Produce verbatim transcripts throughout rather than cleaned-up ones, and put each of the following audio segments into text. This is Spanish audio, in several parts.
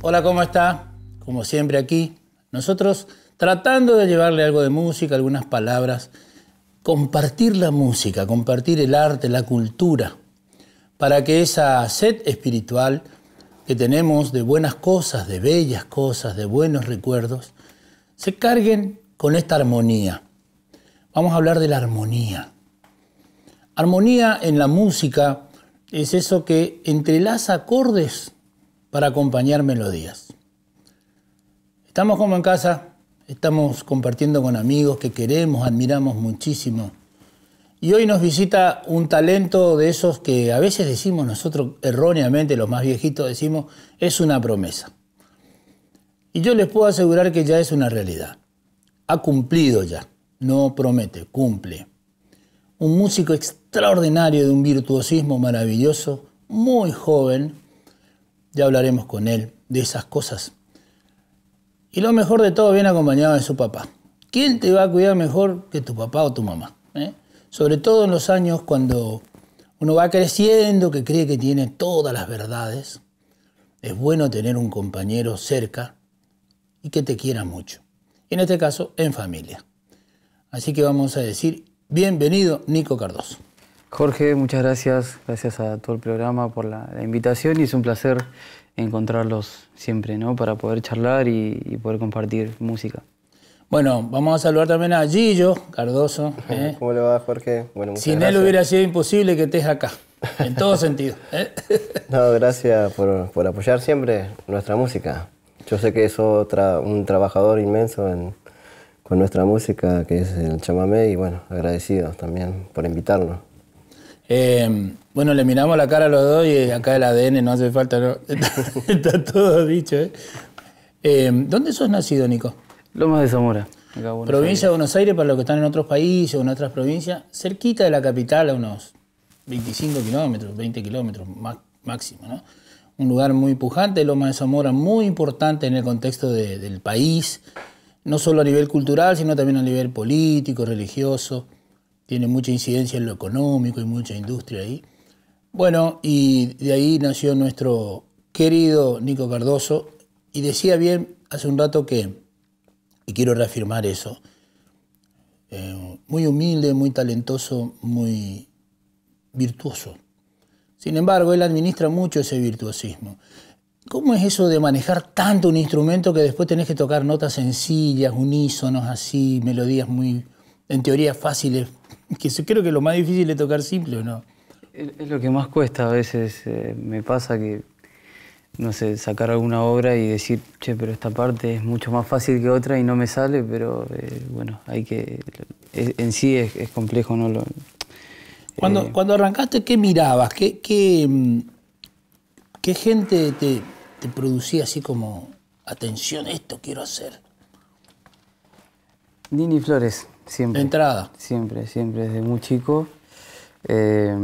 Hola, ¿cómo está? Como siempre aquí, nosotros tratando de llevarle algo de música, algunas palabras, compartir la música, compartir el arte, la cultura, para que esa sed espiritual que tenemos de buenas cosas, de bellas cosas, de buenos recuerdos, se carguen con esta armonía. Vamos a hablar de la armonía. Armonía en la música es eso que entrelaza acordes para acompañar melodías. Estamos como en casa, estamos compartiendo con amigos que queremos, admiramos muchísimo. Y hoy nos visita un talento de esos que a veces decimos nosotros erróneamente, los más viejitos decimos, es una promesa. Y yo les puedo asegurar que ya es una realidad. Ha cumplido ya, no promete, cumple. Un músico extraordinario de un virtuosismo maravilloso, muy joven. Ya hablaremos con él de esas cosas. Y lo mejor de todo, viene acompañado de su papá. ¿Quién te va a cuidar mejor que tu papá o tu mamá? ¿Eh? Sobre todo en los años cuando uno va creciendo, que cree que tiene todas las verdades. Es bueno tener un compañero cerca y que te quiera mucho. En este caso, en familia. Así que vamos a decir, bienvenido, Nico Cardoso. Jorge, muchas gracias. Gracias a todo el programa por la, la invitación y es un placer encontrarlos siempre, ¿no? Para poder charlar y, y poder compartir música. Bueno, vamos a saludar también a Gillo Cardoso. ¿eh? ¿Cómo le va, Jorge? Bueno, muchas Sin gracias. él hubiera sido imposible que estés acá, en todo sentido. ¿eh? No, gracias por, por apoyar siempre nuestra música. Yo sé que es otra, un trabajador inmenso en, con nuestra música, que es el chamamé, y bueno, agradecidos también por invitarnos. Eh, bueno, le miramos la cara a los dos y acá el A D N no hace falta, ¿no? Está, está todo dicho. ¿eh? Eh, ¿Dónde sos nacido, Nico? Lomas de Zamora. Acá, Buenos Provincia Aires. de Buenos Aires, para los que están en otros países o en otras provincias, cerquita de la capital, a unos veinticinco kilómetros, veinte kilómetros máximo, ¿no? Un lugar muy pujante, Lomas de Zamora, muy importante en el contexto de, del país, no solo a nivel cultural, sino también a nivel político, religioso. Tiene mucha incidencia en lo económico y mucha industria ahí. Bueno, y de ahí nació nuestro querido Nico Cardoso. Y decía bien hace un rato que, y quiero reafirmar eso, eh, muy humilde, muy talentoso, muy virtuoso. Sin embargo, él administra mucho ese virtuosismo. ¿Cómo es eso de manejar tanto un instrumento que después tenés que tocar notas sencillas, unísonos así, melodías muy, en teoría, fáciles? Que creo que lo más difícil es tocar simple, ¿o no? Es, es lo que más cuesta a veces. Eh, me pasa que, no sé, sacar alguna obra y decir, che, pero esta parte es mucho más fácil que otra y no me sale, pero eh, bueno, hay que... Es, en sí es, es complejo, ¿no? Lo, Cuando, eh, cuando arrancaste, ¿qué mirabas? ¿Qué, qué, qué gente te, te producía así como, atención, esto quiero hacer? Nini Flores, siempre. De entrada. Siempre, siempre, desde muy chico. Eh,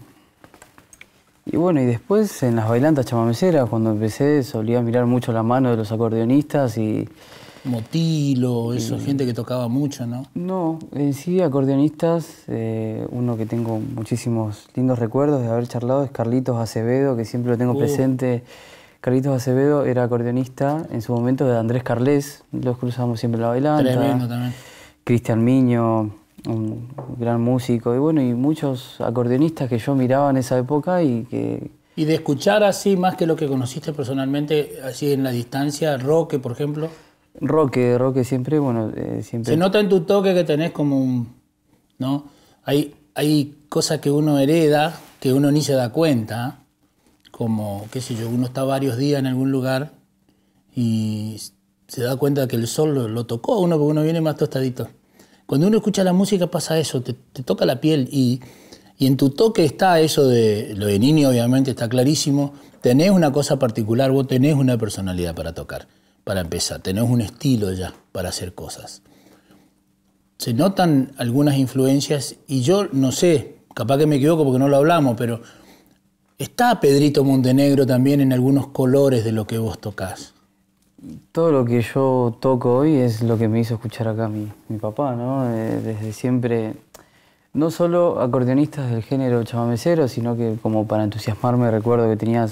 y bueno, y después en las bailantas chamameceras, cuando empecé, solía mirar mucho la mano de los acordeonistas y... Motilo, eso, y, gente que tocaba mucho, ¿no? No, en sí, acordeonistas, eh, uno que tengo muchísimos lindos recuerdos de haber charlado es Carlitos Acevedo, que siempre lo tengo uh. presente. Carlitos Acevedo era acordeonista en su momento de Andrés Carles, los cruzamos siempre en la bailanta. Tremendo también. Cristian Miño, un gran músico, y bueno, y muchos acordeonistas que yo miraba en esa época y que... Y de escuchar así, más que lo que conociste personalmente, así en la distancia, Roque, por ejemplo. Roque, Roque siempre, bueno, eh, siempre... Se nota en tu toque que tenés como un... ¿no? Hay, hay cosas que uno hereda, que uno ni se da cuenta, como, qué sé yo, uno está varios días en algún lugar y se da cuenta que el sol lo, lo tocó a uno porque uno viene más tostadito. Cuando uno escucha la música pasa eso, te, te toca la piel y, y en tu toque está eso de, lo de Nini obviamente está clarísimo, tenés una cosa particular, vos tenés una personalidad para tocar, para empezar, tenés un estilo ya para hacer cosas. Se notan algunas influencias y yo no sé, capaz que me equivoco porque no lo hablamos, pero está Pedrito Montenegro también en algunos colores de lo que vos tocás. Todo lo que yo toco hoy es lo que me hizo escuchar acá mi, mi papá, ¿no? Eh, desde siempre, no solo acordeonistas del género chamamecero, sino que como para entusiasmarme recuerdo que tenías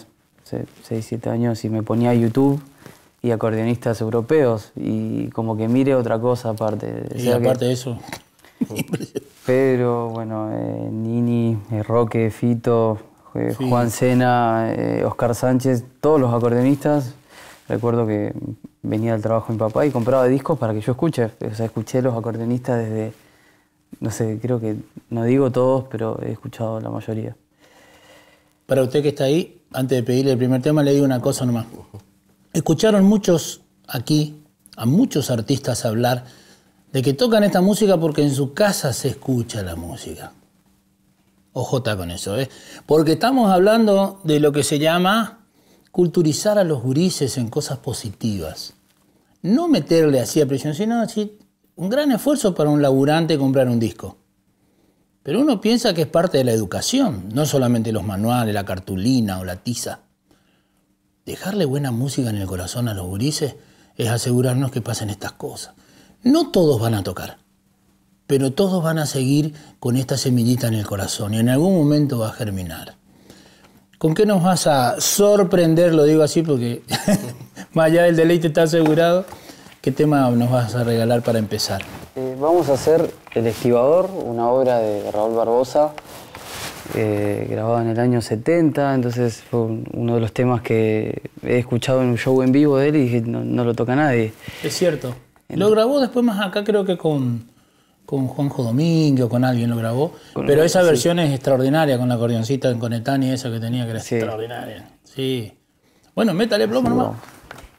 seis, siete años y me ponía a YouTube y acordeonistas europeos y como que mire otra cosa aparte. Y aparte de eso... Pedro, bueno, eh, Nini, eh, Roque, Fito, eh, sí. Juan Sena, eh, Oscar Sánchez, todos los acordeonistas. Recuerdo que venía del trabajo de mi papá y compraba discos para que yo escuche. O sea, escuché los acordeonistas desde, no sé, creo que, no digo todos, pero he escuchado la mayoría. Para usted que está ahí, antes de pedirle el primer tema, le digo una cosa nomás. Escucharon muchos aquí, a muchos artistas hablar de que tocan esta música porque en su casa se escucha la música. Ojota con eso, ¿eh? Porque estamos hablando de lo que se llama culturizar a los gurises en cosas positivas. No meterle así a presión, sino así, un gran esfuerzo para un laburante comprar un disco. Pero uno piensa que es parte de la educación, no solamente los manuales, la cartulina o la tiza. Dejarle buena música en el corazón a los gurises es asegurarnos que pasen estas cosas. No todos van a tocar, pero todos van a seguir con esta semillita en el corazón y en algún momento va a germinar. ¿Con qué nos vas a sorprender? Lo digo así porque más allá del deleite está asegurado. ¿Qué tema nos vas a regalar para empezar? Eh, vamos a hacer El Estibador, una obra de Raúl Barbosa, eh, grabada en el año setenta, entonces fue uno de los temas que he escuchado en un show en vivo de él y dije, no, no lo toca nadie. Es cierto. Lo grabó después más acá, creo que con, con Juanjo Domínguez o con alguien lo grabó. Con pero esa sí. versión es extraordinaria, con la acordeoncita en Conetani, esa que tenía, que era sí. extraordinaria. Sí. Bueno, métale plomo sí, nomás. No.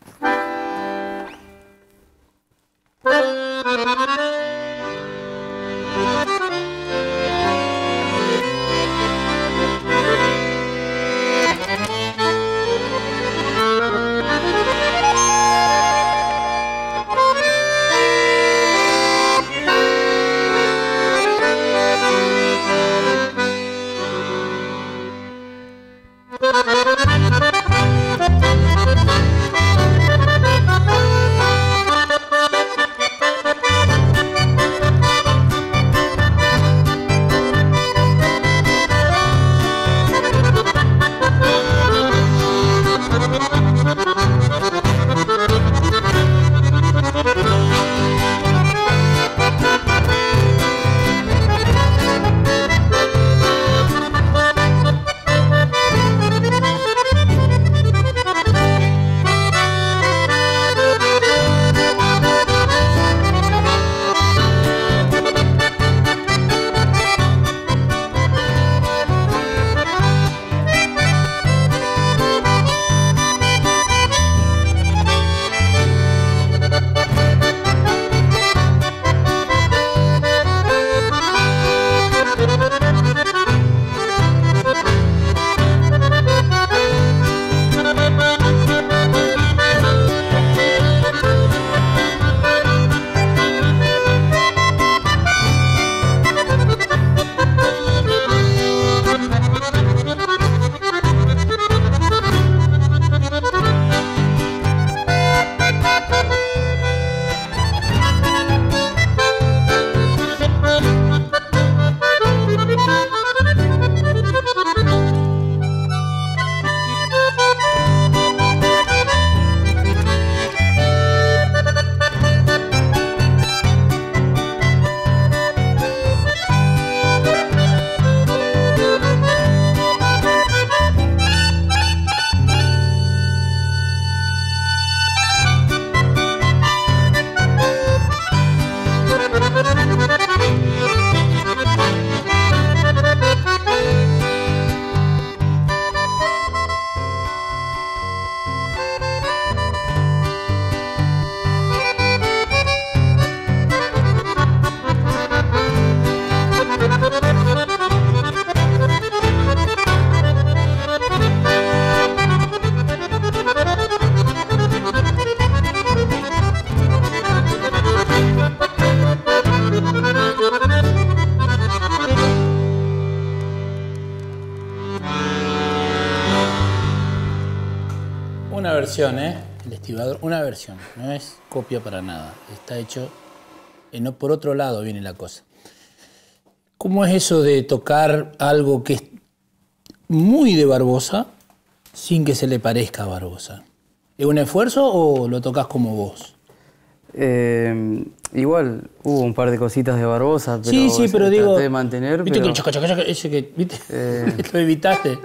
Una versión, ¿eh? El Estibador, una versión, no es copia para nada. Está hecho, en, por otro lado viene la cosa. ¿Cómo es eso de tocar algo que es muy de Barbosa, sin que se le parezca a Barbosa? ¿Es un esfuerzo o lo tocas como vos? Eh, igual hubo un par de cositas de Barbosa, pero, sí, sí, pero traté digo, de mantener. ¿Viste pero... que chaca, chaca, chaca, ese que, viste? Eh... lo evitaste?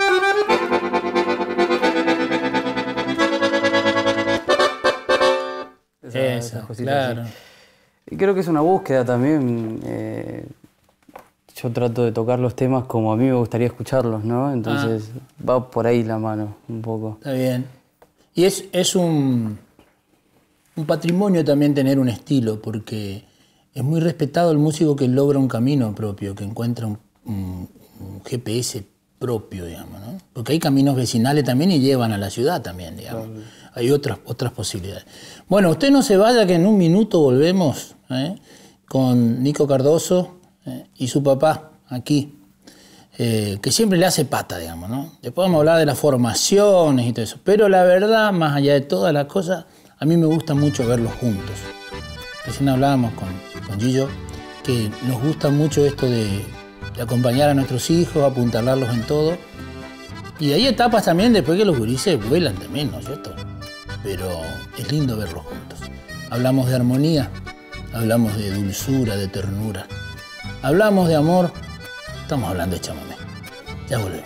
Esas, Esa, esas cositas, claro. Sí. Y creo que es una búsqueda también. Eh, yo trato de tocar los temas como a mí me gustaría escucharlos, ¿no? Entonces ah. va por ahí la mano, un poco. Está bien. Y es, es un, un patrimonio también tener un estilo, porque es muy respetado el músico que logra un camino propio, que encuentra un, un, un G P S propio, digamos, ¿no? Porque hay caminos vecinales también y llevan a la ciudad también, digamos. Claro. Hay otras, otras posibilidades. Bueno, usted no se vaya, que en un minuto volvemos ¿eh? con Nico Cardoso ¿eh? y su papá aquí, eh, que siempre le hace pata, digamos, ¿no? Después vamos a hablar de las formaciones y todo eso. Pero la verdad, más allá de todas las cosas, a mí me gusta mucho verlos juntos. Recién hablábamos con, con Gillo, que nos gusta mucho esto de, de acompañar a nuestros hijos, apuntalarlos en todo. Y hay etapas también después que los gurises vuelan también, ¿no es cierto? Pero es lindo verlos juntos. Hablamos de armonía, hablamos de dulzura, de ternura. Hablamos de amor, estamos hablando de chamamé. Ya volvemos.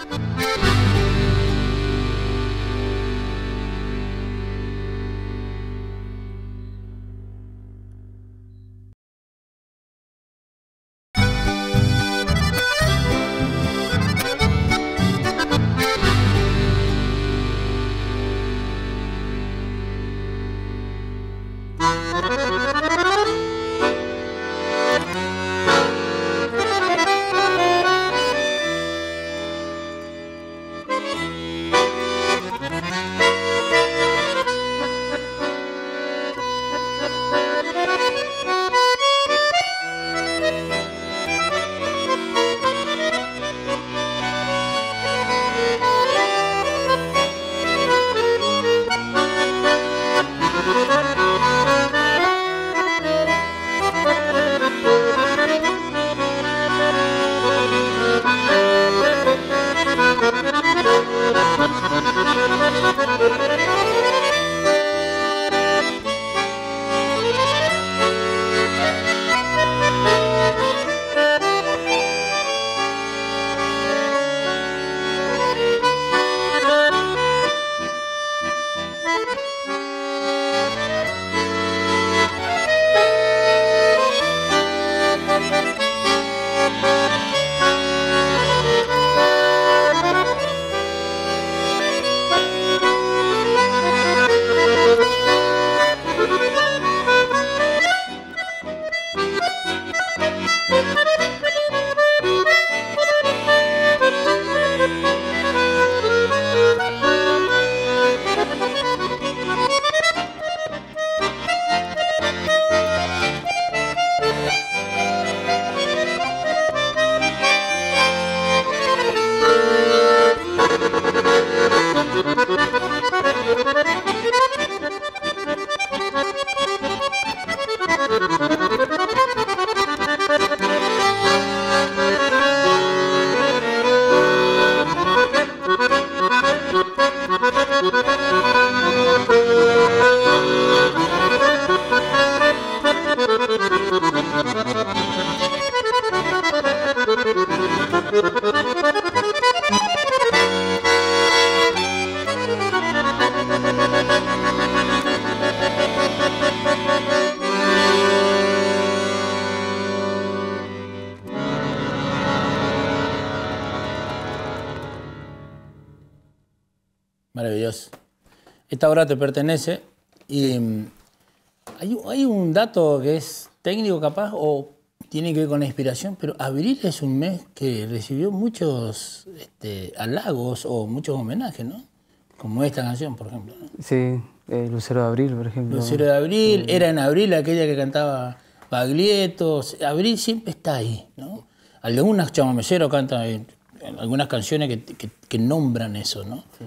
Maravilloso. Esta obra te pertenece y um, hay, hay un dato que es técnico capaz o tiene que ver con la inspiración, pero abril es un mes que recibió muchos este, halagos o muchos homenajes, ¿no? Como esta canción, por ejemplo, ¿no? Sí, eh, Lucero de Abril, por ejemplo. Lucero de Abril, sí. Era en abril aquella que cantaba Baglietto. Abril siempre está ahí, ¿no? Algunas chamameceros cantan eh, algunas canciones que, que, que nombran eso, ¿no? Sí.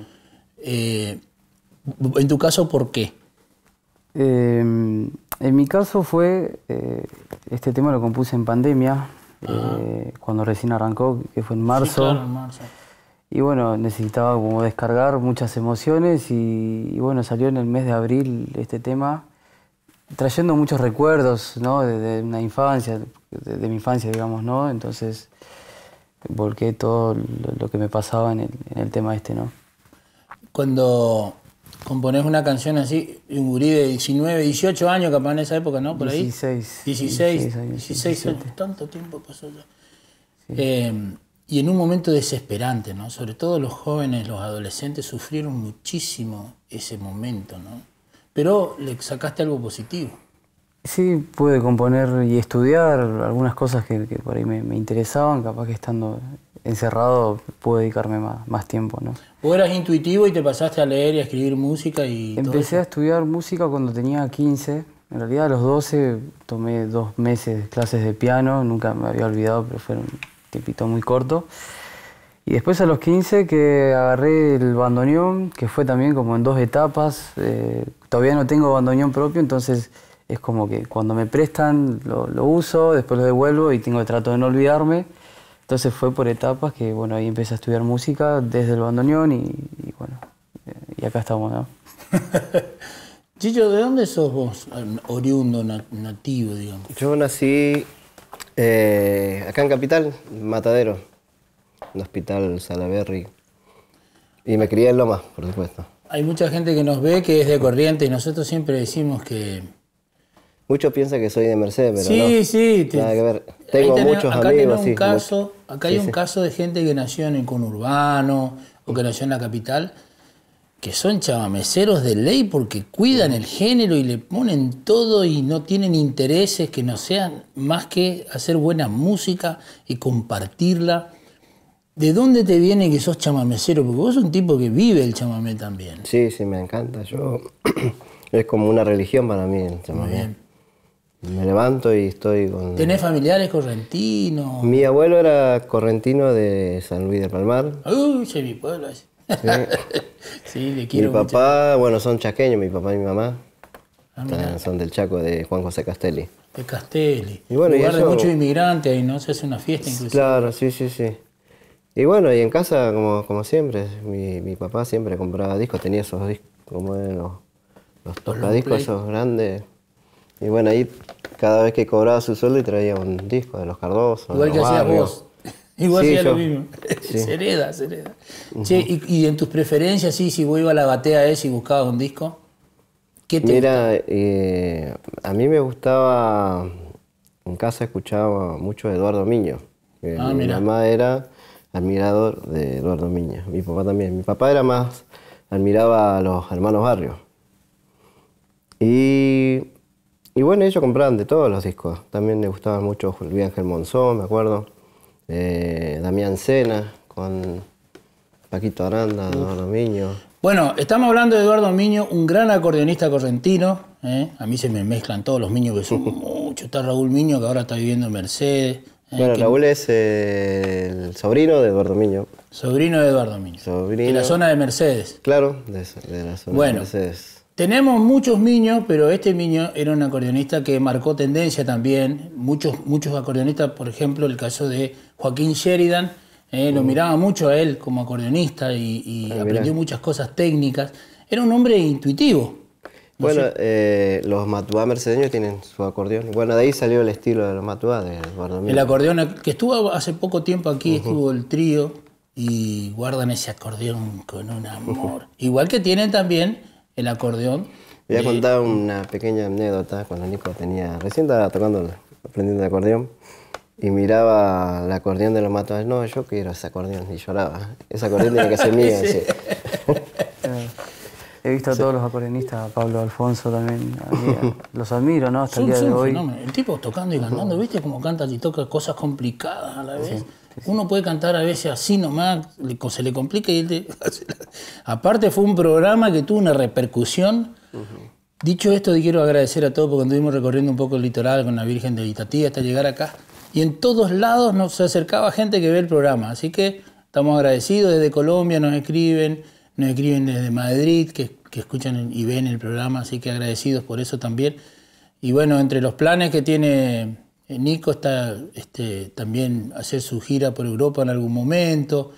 Eh, en tu caso, ¿por qué? Eh, en mi caso fue, eh, este tema lo compuse en pandemia, eh, cuando recién arrancó, que fue en marzo. Sí, claro, en marzo. Y bueno, necesitaba como descargar muchas emociones y, y bueno, salió en el mes de abril este tema, trayendo muchos recuerdos, ¿no? De, de una infancia, de, de mi infancia, digamos, ¿no? Entonces volqué todo lo, lo que me pasaba en el, en el tema este, ¿no? Cuando componés una canción así, un gurí de diecinueve, dieciocho años, capaz en esa época, ¿no? Por ahí. dieciséis. dieciséis, dieciséis años. dieciséis años, tanto tiempo pasó ya. Sí. Eh, y en un momento desesperante, ¿no? Sobre todo los jóvenes, los adolescentes sufrieron muchísimo ese momento, ¿no? Pero le sacaste algo positivo. Sí, pude componer y estudiar algunas cosas que, que por ahí me, me interesaban, capaz que estando encerrado pude dedicarme más, más tiempo, ¿no? ¿Vos eras intuitivo y te pasaste a leer y a escribir música y Empecé todo eso? a estudiar música cuando tenía quince. En realidad a los doce tomé dos meses de clases de piano, nunca me había olvidado, pero fue un tiempito muy corto. Y después a los quince que agarré el bandoneón, que fue también como en dos etapas. Eh, todavía no tengo bandoneón propio, entonces es como que cuando me prestan lo, lo uso, después lo devuelvo y tengo que tratar de no olvidarme. Entonces fue por etapas que, bueno, ahí empecé a estudiar música desde el bandoneón y, y bueno, y acá estamos, ¿no? Chicho, ¿de dónde sos vos, oriundo, nativo, digamos? Yo nací eh, acá en Capital, Matadero, en el Hospital Salaberry, y me crié en Lomas, por supuesto. Hay mucha gente que nos ve que es de Corrientes y nosotros siempre decimos que... Muchos piensan que soy de Mercedes, pero sí, no. Sí, sí. Nada que ver. Tengo tenemos, muchos acá amigos, un sí. Caso, acá hay sí, un sí. caso de gente que nació en el conurbano o que nació en la capital, que son chamameceros de ley porque cuidan el género y le ponen todo y no tienen intereses que no sean más que hacer buena música y compartirla. ¿De dónde te viene que sos chamamecero? Porque vos sos un tipo que vive el chamamé también. Sí, sí, me encanta. Yo es como una religión para mí el chamamé. Muy bien. Me levanto y estoy con... ¿Tenés familiares correntinos? Mi abuelo era correntino de San Luis de Palmar. Uy, ese es mi pueblo. Sí, sí, le quiero Mi papá, mucho. bueno, son chaqueños, mi papá y mi mamá. Ah, mirá. Son del Chaco, de Juan José Castelli. De Castelli. Y bueno, lugar y eso- de muchos inmigrantes ahí, ¿no? Se hace una fiesta inclusive. Claro, sí, sí, sí. Y bueno, y en casa, como, como siempre, mi, mi papá siempre compraba discos, tenía esos discos, como de los, los tocadiscos play. esos grandes. Y bueno, ahí cada vez que cobraba su sueldo y traía un disco de los Cardoso, Igual de que los hacías Barrios. vos. Igual Sí, hacía yo- lo mismo. sí. Se hereda, se hereda. Che, y, y en tus preferencias, sí, si vos ibas a la batea esa y buscabas un disco, ¿qué te Mira, eh, a mí me gustaba, en casa escuchaba mucho a Eduardo Miño. que Ah, mi mira. mamá era admirador de Eduardo Miño, mi papá también. Mi papá era más, admiraba a los hermanos Barrios. Y, y bueno, ellos compraban de todos los discos. También le gustaba mucho Luis Ángel Monzón, me acuerdo. Eh, Damián Sena, con Paquito Aranda, Eduardo Miño. Bueno, estamos hablando de Eduardo Miño, un gran acordeonista correntino. ¿eh? A mí se me mezclan todos los Miños, que son muchos. Está Raúl Miño, que ahora está viviendo en Mercedes. ¿eh? Bueno, que- Raúl es eh, el sobrino de Eduardo Miño. Sobrino de Eduardo Miño. Sobrino. En la zona de Mercedes. Claro, de, de la zona Bueno. de Mercedes. Tenemos muchos Miños, pero este Miño era un acordeonista que marcó tendencia también. Muchos, muchos acordeonistas, por ejemplo, el caso de Joaquín Sheridan, eh, lo miraba mucho a él como acordeonista y, y Ah, aprendió mirá. muchas cosas técnicas. Era un hombre intuitivo. No Bueno, sé. eh, los matuá mercedeños tienen su acordeón. Bueno, de ahí salió el estilo de los matuá, de Eduardo Miño. El acordeón, que estuvo hace poco tiempo aquí, estuvo el trío y guardan ese acordeón con un amor. Igual que tienen también el acordeón. Voy a de- contar una pequeña anécdota cuando Nico tenía... Recién estaba tocando, aprendiendo el acordeón. Y miraba el acordeón de los matuá. No, yo quiero ese acordeón. Y lloraba. Ese acordeón tiene que ser mío. Sí. sí. Eh, He visto a todos los acordeonistas, a Pablo Alfonso también, a mí, los admiro, ¿no? Hasta el Son, día son de hoy. fenómenos. El tipo tocando y cantando, ¿viste? Como canta y toca cosas complicadas a la vez. Uno puede cantar a veces así nomás, le- se le complica y él te- Aparte fue un programa que tuvo una repercusión. Dicho esto, quiero agradecer a todos porque anduvimos recorriendo un poco el litoral con la Virgen de Itatí hasta llegar acá. Y en todos lados nos se acercaba gente que ve el programa. Así que estamos agradecidos. Desde Colombia nos escriben, nos escriben desde Madrid, que, que escuchan y ven el programa. Así que agradecidos por eso también. Y bueno, entre los planes que tiene Nico está este, también hacer su gira por Europa en algún momento.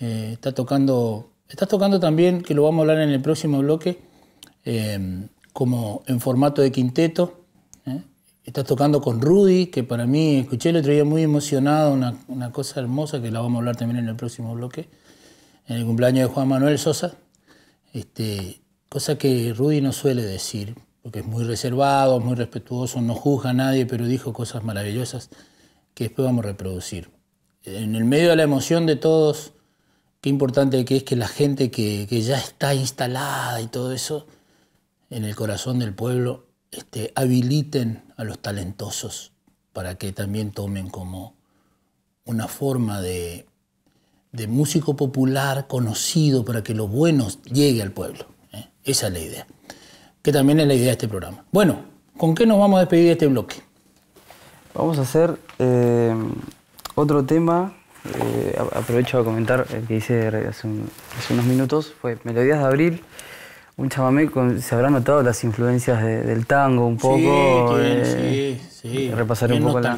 Eh, está tocando, estás tocando también, que lo vamos a hablar en el próximo bloque, eh, como en formato de quinteto. ¿eh? Estás tocando con Rudy, que para mí, escuché el otro día muy emocionado, una, una cosa hermosa que la vamos a hablar también en el próximo bloque, en el cumpleaños de Juan Manuel Sosa. Este, cosa que Rudy no suele decir, porque es muy reservado, muy respetuoso, no juzga a nadie, pero dijo cosas maravillosas que después vamos a reproducir. En el medio de la emoción de todos, qué importante que es que la gente que, que ya está instalada y todo eso, en el corazón del pueblo, este, habiliten a los talentosos para que también tomen como una forma de, de músico popular conocido para que lo bueno llegue al pueblo. ¿eh? Esa es la idea, que también es la idea de este programa. Bueno, ¿con qué nos vamos a despedir de este bloque? Vamos a hacer eh, otro tema. Eh, aprovecho a comentar el que hice hace, un, hace unos minutos, fue Melodías de Abril, un chamamé con, se habrán notado las influencias de, del tango un poco. Sí, eh, sí, sí. Repasaré bien un poco la...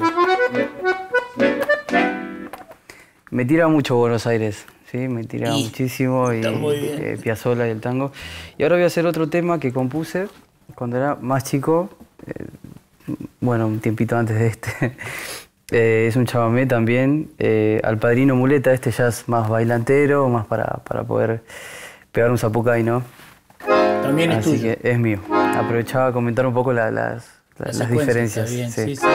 Me tira mucho Buenos Aires, ¿sí? Me tira y, muchísimo, y eh, Piazzolla y el tango. Y ahora voy a hacer otro tema que compuse cuando era más chico, eh, bueno, un tiempito antes de este. Eh, es un chamamé también, eh, al Padrino Muleta, este jazz más bailantero, más para, para poder pegar un zapucay, ¿no? También es Así tuyo. que es mío. Aprovechaba a comentar un poco la, las, la, las diferencias. Bien, sí. Sí, sí.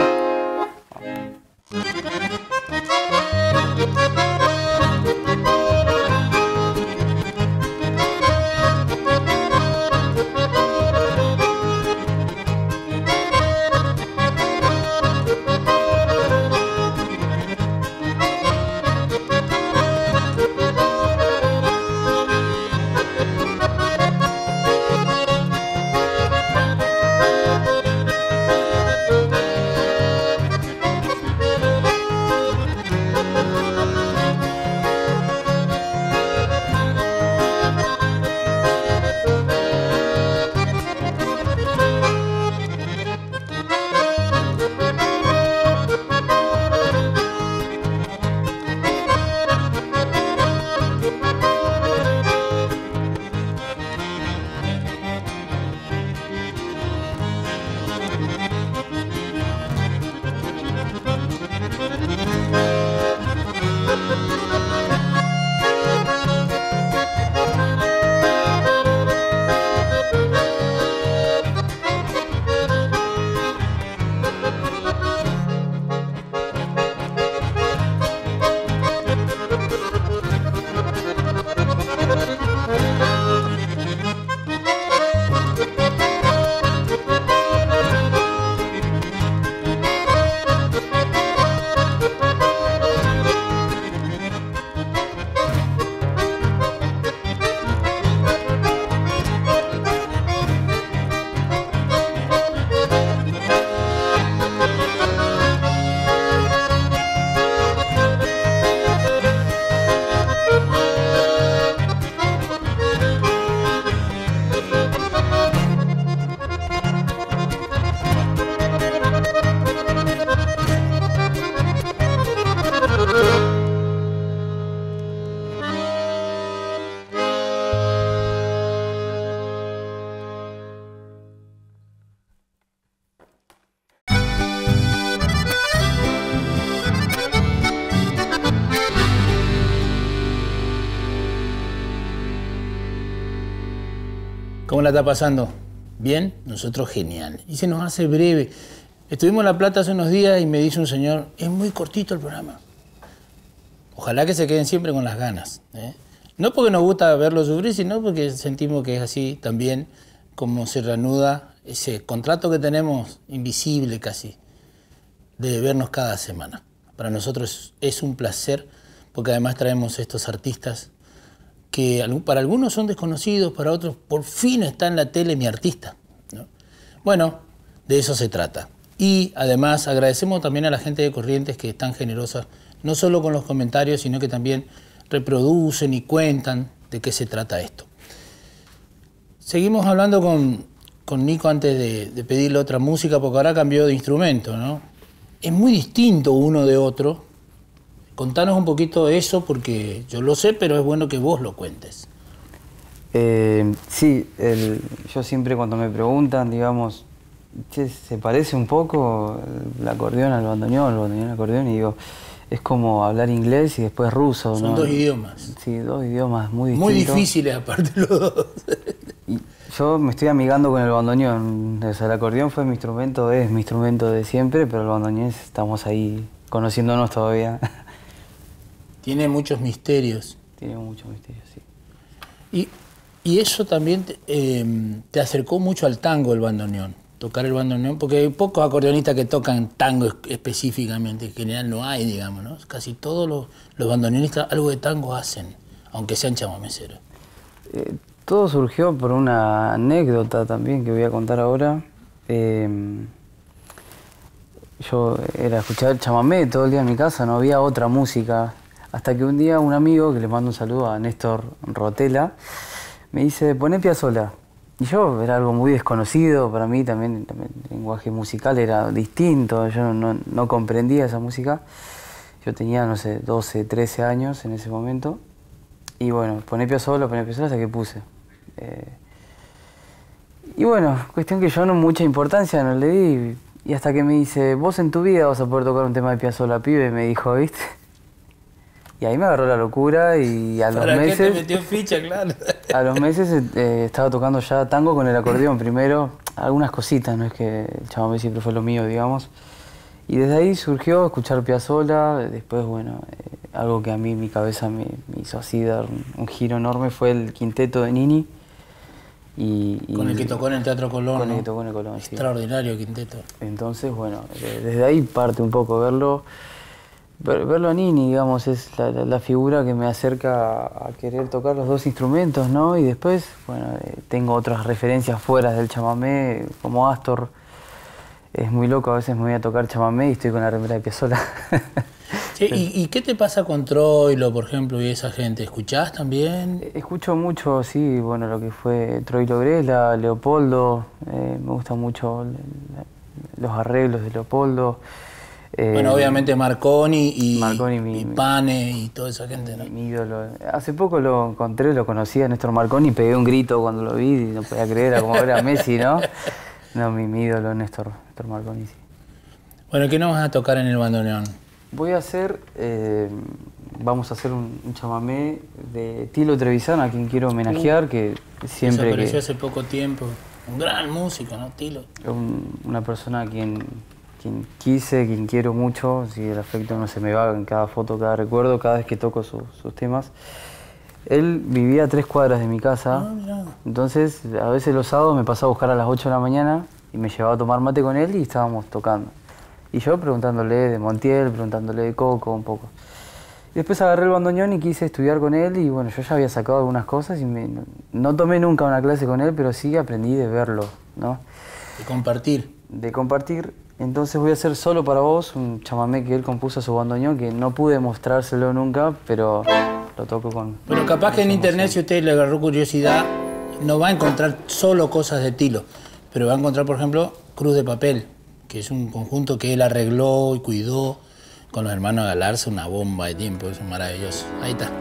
¿Cómo la está pasando? ¿Bien? Nosotros genial. Y se nos hace breve. Estuvimos en La Plata hace unos días y me dice un señor, es muy cortito el programa. Ojalá que se queden siempre con las ganas. ¿eh? No porque nos gusta verlo sufrir, sino porque sentimos que es así también como se reanuda ese contrato que tenemos, invisible casi, de vernos cada semana. Para nosotros es un placer, porque además traemos estos artistas que para algunos son desconocidos, para otros por fin está en la tele mi artista. ¿no? Bueno, de eso se trata. Y además agradecemos también a la gente de Corrientes que es tan generosa, no solo con los comentarios, sino que también reproducen y cuentan de qué se trata esto. Seguimos hablando con, con Nico antes de, de pedirle otra música, porque ahora cambió de instrumento, ¿no? Es muy distinto uno de otro, Contanos un poquito eso, porque yo lo sé, pero es bueno que vos lo cuentes. Eh, sí, el, yo siempre cuando me preguntan, digamos, che, ¿se parece un poco el acordeón al bandoneón, el bandoneón al acordeón? Y digo, es como hablar inglés y después ruso, Son ¿no? dos idiomas. Sí, dos idiomas muy distintos. Muy difíciles aparte los dos. Y yo me estoy amigando con el bandoneón. O sea, el acordeón fue mi instrumento, es mi instrumento de siempre, pero el bandoneón estamos ahí conociéndonos todavía. Tiene muchos misterios. Tiene muchos misterios, sí. Y, y eso también te, eh, te acercó mucho al tango, el bandoneón. Tocar el bandoneón, porque hay pocos acordeonistas que tocan tango específicamente, en general no hay, digamos, ¿no? Casi todos los, los bandoneonistas algo de tango hacen, aunque sean chamameceros. Eh, todo surgió por una anécdota también que voy a contar ahora. Eh, yo era escuchar el chamamé todo el día en mi casa, no había otra música. Hasta que un día un amigo, que le mando un saludo a Néstor Rotela, me dice, poné Piazzolla. Y yo era algo muy desconocido para mí, también, también el lenguaje musical era distinto, yo no, no comprendía esa música. Yo tenía, no sé, doce, trece años en ese momento. Y bueno, poné Piazzolla, poné Piazzolla hasta que puse. Eh, y bueno, cuestión que yo no mucha importancia no le di. Y hasta que me dice, vos en tu vida vas a poder tocar un tema de Piazzolla, pibe, me dijo, ¿viste? Y ahí me agarró la locura y a los ¿Para meses... qué te metió ficha, claro? A los meses eh, estaba tocando ya tango con el acordeón primero, algunas cositas, no es que el chamamé siempre fue lo mío, digamos. Y desde ahí surgió escuchar Piazzolla, después, bueno, eh, algo que a mí mi cabeza me, me hizo así dar un, un giro enorme fue el quinteto de Nini. Y, y Con el que tocó en el Teatro Colón, Con el ¿no? que tocó en el Colón, sí. Extraordinario quinteto. Entonces, bueno, desde ahí parte un poco verlo. Ver, verlo a Nini, digamos, es la, la, la figura que me acerca a querer tocar los dos instrumentos, ¿no? Y después, bueno, eh, tengo otras referencias fuera del chamamé, como Astor. Es muy loco, a veces me voy a tocar chamamé y estoy con la remera de Piazzolla. Sí, ¿y, ¿Y qué te pasa con Troilo, por ejemplo, y esa gente? ¿Escuchás también? Escucho mucho, sí, bueno, lo que fue Troilo Grela, Leopoldo, eh, me gustan mucho los arreglos de Leopoldo. Eh, Bueno, obviamente Marconi y, Marconi, mi, y Pane y toda esa gente, ¿no? Mi, mi ídolo. Hace poco lo encontré, lo conocí a Néstor Marconi y pegué un grito cuando lo vi y no podía creer, era como ver a Messi, ¿no? No, mi, mi ídolo Néstor, Néstor Marconi, sí. Bueno, ¿qué nos vas a tocar en el bandoneón? Voy a hacer, eh, vamos a hacer un, un chamamé de Tilo Trevisan, a quien quiero homenajear, que siempre Desapareció que... hace poco tiempo. Un gran músico, ¿no? Tilo. Un, una persona a quien... quien quise, quien quiero mucho, si el afecto no se me va en cada foto, cada recuerdo, cada vez que toco su, sus temas. Él vivía a tres cuadras de mi casa, Ah, entonces a veces los sábados me pasaba a buscar a las ocho de la mañana y me llevaba a tomar mate con él y estábamos tocando. Y yo preguntándole de Montiel, preguntándole de Coco un poco. Y después agarré el bandoneón y quise estudiar con él y bueno, yo ya había sacado algunas cosas y me, no, no tomé nunca una clase con él, pero sí aprendí de verlo, ¿no? De compartir. De compartir. Entonces voy a hacer solo para vos un chamamé que él compuso a su bandoneón, que no pude mostrárselo nunca, pero lo toco con... Pero capaz que en internet, si a usted le agarró curiosidad, no va a encontrar solo cosas de Tilo, pero va a encontrar, por ejemplo, Cruz de Papel, que es un conjunto que él arregló y cuidó con los hermanos Galarza, una bomba de tiempo, es maravilloso. Ahí está.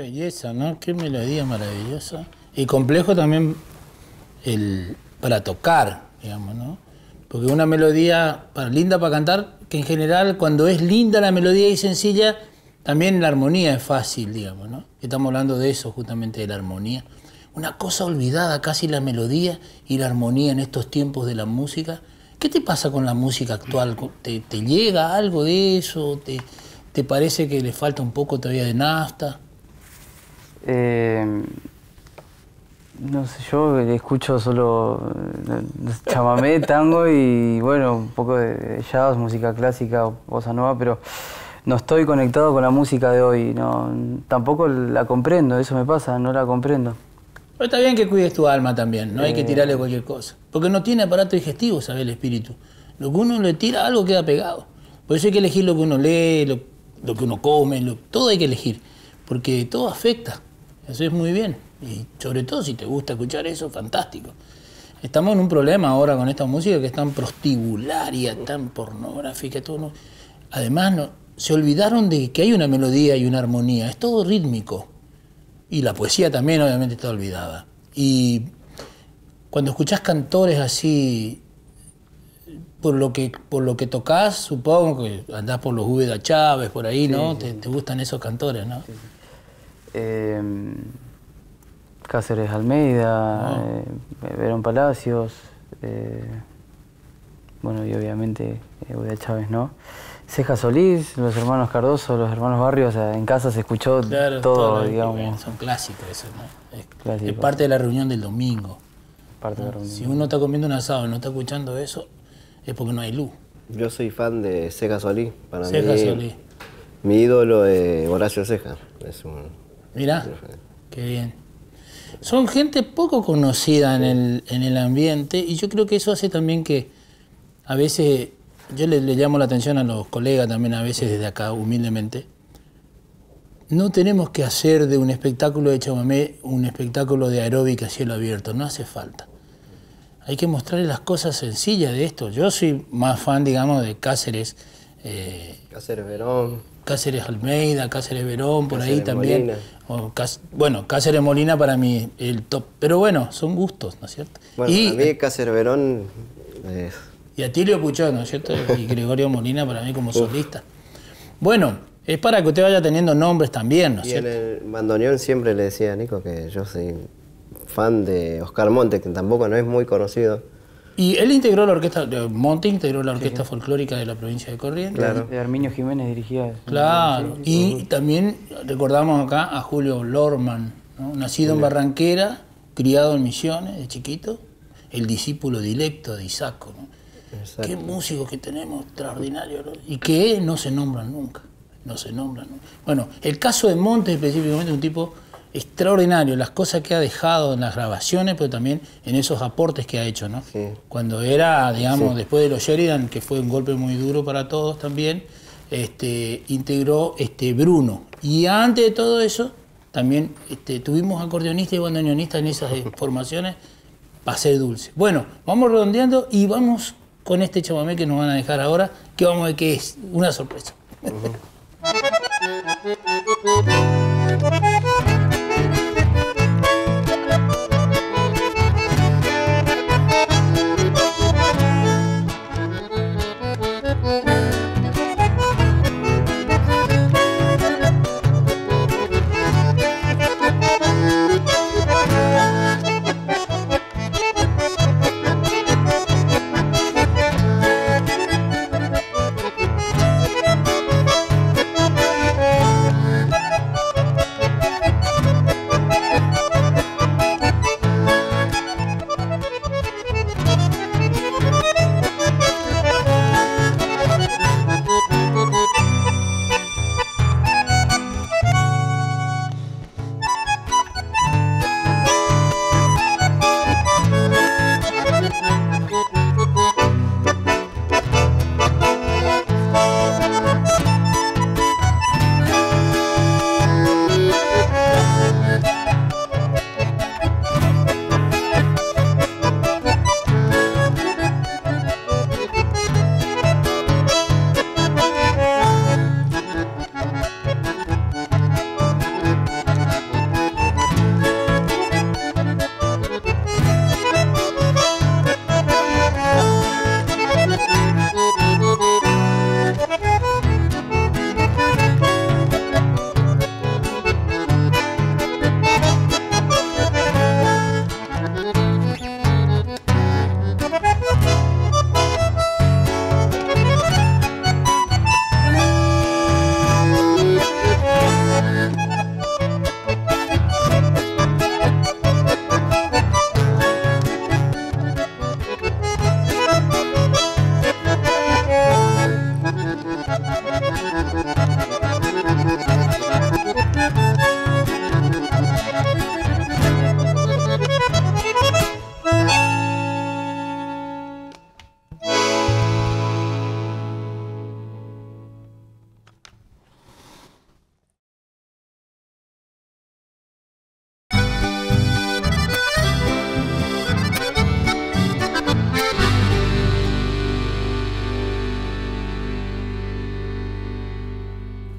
belleza, ¿no? Qué melodía maravillosa. Y complejo también el, para tocar, digamos, ¿no? Porque una melodía para, linda para cantar, que en general cuando es linda la melodía y sencilla, también la armonía es fácil, digamos, ¿no? Estamos hablando de eso, justamente de la armonía. Una cosa olvidada, casi la melodía y la armonía en estos tiempos de la música. ¿Qué te pasa con la música actual? ¿Te, te llega algo de eso? ¿Te, te parece que le falta un poco todavía de nafta? Eh, no sé, yo escucho solo chamamé, tango y bueno, un poco de jazz, música clásica, bossa nova, pero no estoy conectado con la música de hoy. No, tampoco la comprendo, eso me pasa, no la comprendo. Pero está bien que cuides tu alma también, no hay que tirarle cualquier cosa. Porque no tiene aparato digestivo, ¿sabes? El espíritu. Lo que uno le tira, algo queda pegado. Por eso hay que elegir lo que uno lee, lo, lo que uno come, lo, todo hay que elegir. Porque todo afecta. Eso es muy bien. Y sobre todo si te gusta escuchar eso, fantástico. Estamos en un problema ahora con esta música que es tan prostibularia, tan pornográfica, todo. ¿No? Además, no, se olvidaron de que hay una melodía y una armonía. Es todo rítmico. Y la poesía también, obviamente, está olvidada. Y cuando escuchás cantores así, por lo que, por lo que tocas, supongo que andás por los Úbeda Chávez, por ahí, ¿no? Sí, sí. Te, te gustan esos cantores, ¿no? Sí, sí. Eh, Cáceres Almeida, oh. eh, Verón Palacios, eh, bueno, y obviamente eh, Úbeda Chávez, ¿no? Ceja Solís, los hermanos Cardoso, los hermanos Barrios, o sea, en casa se escuchó claro, todo, todo digamos. Bien, son clásicos eso, ¿no? Es, Clásico. Es parte de la reunión del domingo. Parte ¿no? de la reunión. Si uno está comiendo un asado y no está escuchando eso, es porque no hay luz. Yo soy fan de Ceja Solís. Para Ceja mí, Solís. Mi ídolo es Horacio Ceja. Es un... Mirá, qué bien. Son gente poco conocida en el, en el ambiente y yo creo que eso hace también que a veces... Yo le, le llamo la atención a los colegas también a veces desde acá, humildemente. No tenemos que hacer de un espectáculo de chamamé un espectáculo de aeróbica a cielo abierto, no hace falta. Hay que mostrarle las cosas sencillas de esto. Yo soy más fan, digamos, de Cáceres. Eh, Cáceres Verón. Cáceres Almeida, Cáceres Verón, por Cáceres ahí también. O, bueno, Cáceres Molina para mí el top. Pero bueno, son gustos, ¿no es cierto? Bueno, y, para mí Cáceres Verón es... Y Atilio Puchón, ¿no es cierto? Y Gregorio Molina para mí como solista. Bueno, es para que usted vaya teniendo nombres también, ¿no es cierto? Y en el bandoneón siempre le decía a Nico que yo soy fan de Oscar Monte, que tampoco no es muy conocido. Y él integró la orquesta, Monte integró la orquesta sí, folclórica de la provincia de Corrientes. Claro. De Arminio Jiménez dirigía. Claro, sí, sí. Y también recordamos acá a Julio Lorman, ¿no? Nacido sí. en Barranquera, criado en Misiones de chiquito, el discípulo directo de Isaco, ¿no? Exacto. Qué músicos que tenemos extraordinarios, ¿no? Y que no se nombran nunca, no se nombran nunca. Bueno, el caso de Montes específicamente es un tipo extraordinario, las cosas que ha dejado en las grabaciones, pero también en esos aportes que ha hecho, ¿no? Sí. Cuando era, digamos, sí. después de los Sheridan, que fue un golpe muy duro para todos también, este, integró este, Bruno. Y antes de todo eso, también este, tuvimos acordeonistas y bandoneonistas en esas formaciones para ser dulce. Bueno, vamos redondeando y vamos con este chamamé que nos van a dejar ahora, que vamos a ver que es una sorpresa. Uh-huh.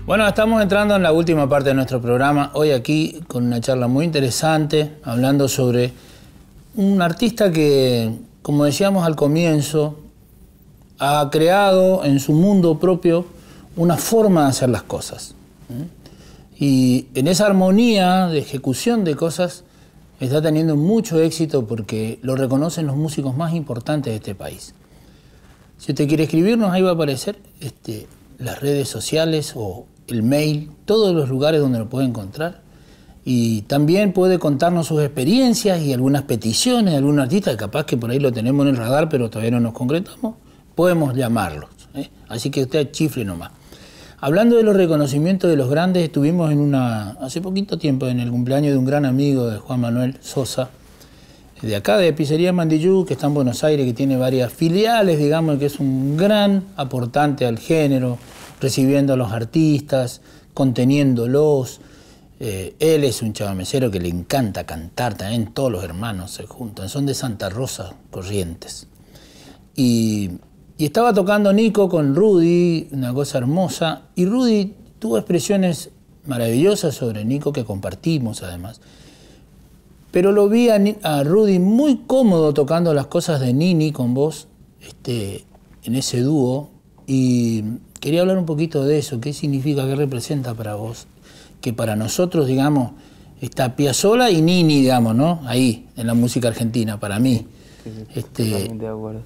Bueno, estamos entrando en la última parte de nuestro programa, hoy aquí con una charla muy interesante, hablando sobre un artista que, como decíamos al comienzo, ha creado en su mundo propio una forma de hacer las cosas. Y en esa armonía de ejecución de cosas está teniendo mucho éxito porque lo reconocen los músicos más importantes de este país. Si usted quiere escribirnos, ahí va a aparecer este, las redes sociales o el mail, todos los lugares donde lo puede encontrar. Y también puede contarnos sus experiencias y algunas peticiones de algún artista, que capaz que por ahí lo tenemos en el radar, pero todavía no nos concretamos. Podemos llamarlos, ¿eh? Así que usted chifle nomás. Hablando de los reconocimientos de los grandes, estuvimos en una, hace poquito tiempo en el cumpleaños de un gran amigo de Juan Manuel Sosa, de acá de Pizzería Mandillú, que está en Buenos Aires, que tiene varias filiales, digamos, que es un gran aportante al género, recibiendo a los artistas, conteniéndolos. Eh, él es un chamamecero que le encanta cantar, también todos los hermanos se juntan, son de Santa Rosa, Corrientes. Y, y estaba tocando Nico con Rudy, una cosa hermosa, y Rudy tuvo expresiones maravillosas sobre Nico que compartimos además. Pero lo vi a, a Rudy muy cómodo tocando las cosas de Nini con vos, este, en ese dúo, y quería hablar un poquito de eso, qué significa, qué representa para vos, que para nosotros, digamos, está Piazzolla y Nini, digamos, ¿no? Ahí, en la música argentina, para mí. Sí, sí, este... totalmente de acuerdo.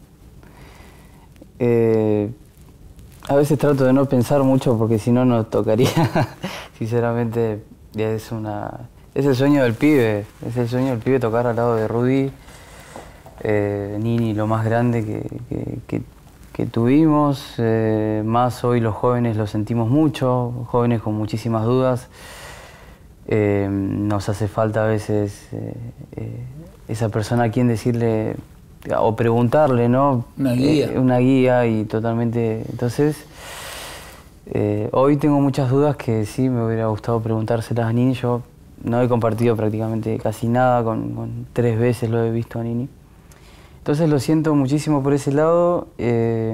Eh, a veces trato de no pensar mucho porque si no, no tocaría. Sinceramente, es una... Es el sueño del pibe, es el sueño del pibe tocar al lado de Rudy, eh, Nini, lo más grande que, que, que, que tuvimos, eh, más hoy los jóvenes lo sentimos mucho, jóvenes con muchísimas dudas, eh, nos hace falta a veces eh, eh, esa persona a quien decirle o preguntarle, ¿no? Una guía. Eh, una guía y totalmente, entonces... Eh, hoy tengo muchas dudas que sí me hubiera gustado preguntárselas a Nini. Yo no he compartido prácticamente casi nada, con, con tres veces lo he visto a Nini. Entonces lo siento muchísimo por ese lado eh,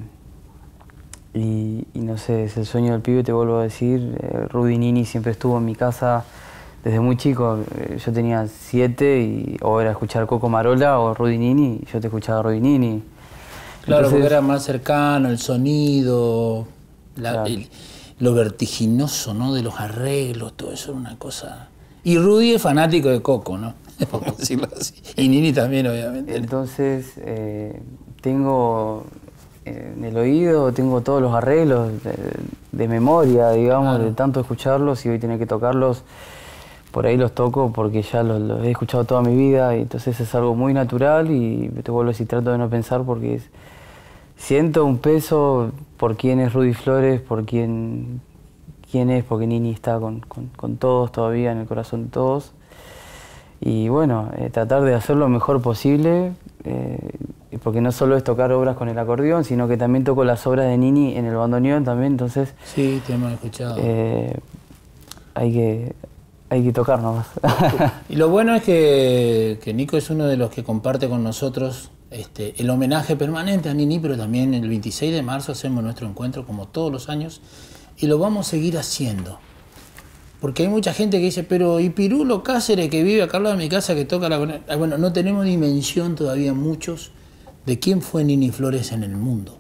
y, y no sé, es el sueño del pibe, te vuelvo a decir. Eh, Rudy Nini siempre estuvo en mi casa desde muy chico. Eh, yo tenía siete y o era escuchar Coco Marola o Rudy Nini y yo te escuchaba Rudy Nini. Claro, Entonces, porque era más cercano, el sonido, la, claro. el, lo vertiginoso, ¿no? De los arreglos, todo eso era una cosa... Y Rudy es fanático de Coco, ¿no? Vamos a decirlo así. Y Nini también, obviamente. Entonces, eh, tengo eh, en el oído, tengo todos los arreglos de, de memoria, digamos, Claro. de tanto escucharlos y hoy tener que tocarlos. Por ahí los toco porque ya los, los he escuchado toda mi vida y entonces es algo muy natural y te vuelvo a decir, trato de no pensar porque es, siento un peso por quién es Rudy Flores, por quién, quién es, porque Nini está con, con, con todos todavía, en el corazón de todos. Y bueno, eh, tratar de hacer lo mejor posible, eh, porque no solo es tocar obras con el acordeón, sino que también toco las obras de Nini en el bandoneón también, entonces... Sí, te hemos escuchado. Eh, hay que... Hay que tocar nomás. Y lo bueno es que, que Nico es uno de los que comparte con nosotros este, el homenaje permanente a Nini, pero también el veintiséis de marzo hacemos nuestro encuentro como todos los años y lo vamos a seguir haciendo. Porque hay mucha gente que dice, pero ¿y Pirulo Cáceres que vive acá al lado de mi casa que toca la... Bueno, no tenemos dimensión todavía muchos de quién fue Nini Flores en el mundo.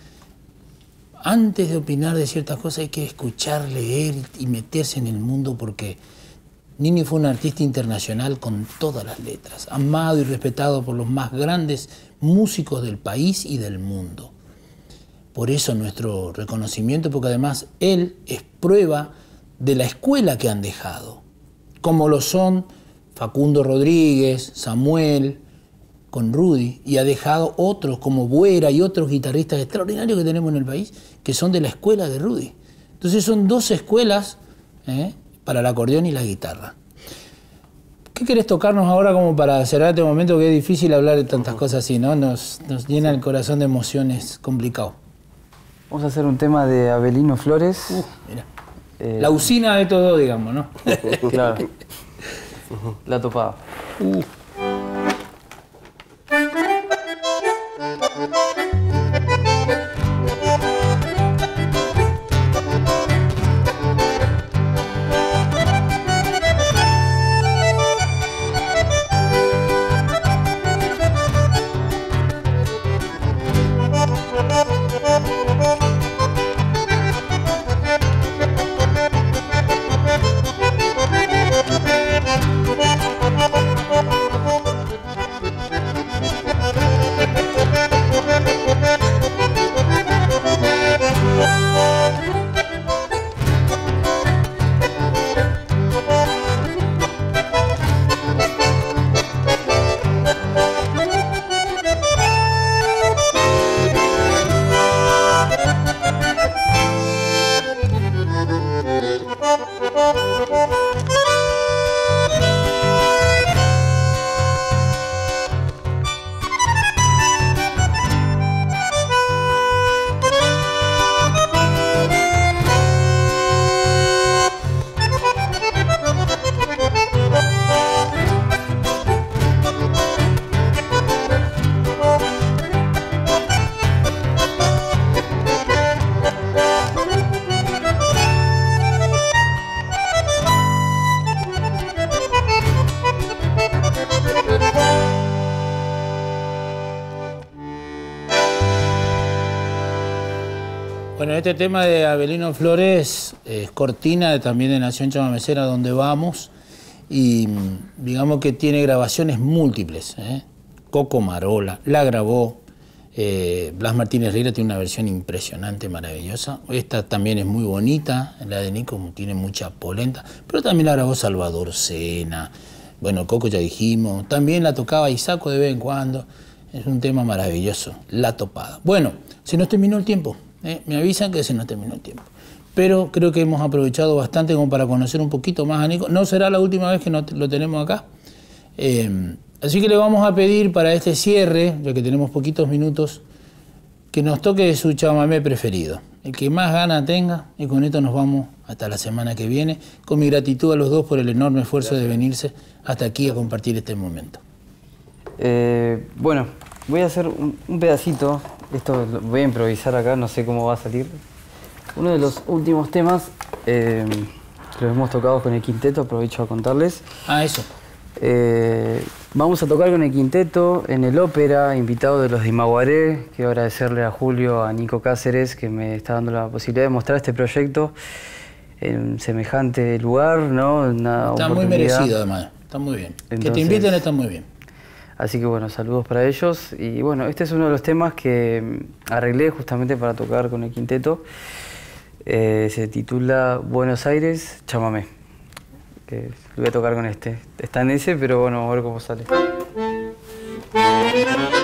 Antes de opinar de ciertas cosas hay que escuchar, leer y meterse en el mundo porque... Nini fue un artista internacional con todas las letras, amado y respetado por los más grandes músicos del país y del mundo. Por eso nuestro reconocimiento, porque además él es prueba de la escuela que han dejado, como lo son Facundo Rodríguez, Samuel, con Rudy, y ha dejado otros como Buera y otros guitarristas extraordinarios que tenemos en el país, que son de la escuela de Rudy. Entonces son dos escuelas, ¿eh? para el acordeón y la guitarra. ¿Qué querés tocarnos ahora como para cerrar este momento que es difícil hablar de tantas cosas así, ¿no? Nos, nos llena el corazón de emociones, complicado. Vamos a hacer un tema de Abelino Flores. Uh, mira. Eh, la usina de todo, digamos, ¿no? Claro. La topada. Uh. Bueno, este tema de Abelino Flores es cortina de, también de Nación Chamamecera, donde vamos, y digamos que tiene grabaciones múltiples. ¿eh? Coco Marola la grabó, eh, Blas Martínez Riera tiene una versión impresionante, maravillosa. Esta también es muy bonita, la de Nico tiene mucha polenta, pero también la grabó Salvador Sena. Bueno, Coco ya dijimos, también la tocaba Isaco de vez en cuando. Es un tema maravilloso, La Topada. Bueno, se nos terminó el tiempo. ¿eh? Me avisan que se nos terminó el tiempo. Pero creo que hemos aprovechado bastante como para conocer un poquito más a Nico. No será la última vez que no lo tenemos acá. Eh, así que le vamos a pedir para este cierre, ya que tenemos poquitos minutos, que nos toque su chamamé preferido. El que más ganas tenga, y con esto nos vamos hasta la semana que viene. Con mi gratitud a los dos por el enorme esfuerzo de venirse hasta aquí a compartir este momento. Eh, bueno, voy a hacer un, un pedacito, esto lo voy a improvisar acá, no sé cómo va a salir. Uno de los últimos temas, eh, los hemos tocado con el quinteto, aprovecho a contarles. Ah, eso. Eh, vamos a tocar con el quinteto en el ópera, invitado de los de Imaguaré. Quiero agradecerle a Julio, a Nico Cáceres, que me está dando la posibilidad de mostrar este proyecto en semejante lugar, ¿no? Una está muy merecido, además, está muy bien. Entonces, que te inviten está muy bien. Así que bueno, saludos para ellos. Y bueno, este es uno de los temas que arreglé justamente para tocar con el quinteto. Eh, se titula Buenos Aires, Chamamé. Que lo voy a tocar con este. Está en ese, pero bueno, vamos a ver cómo sale.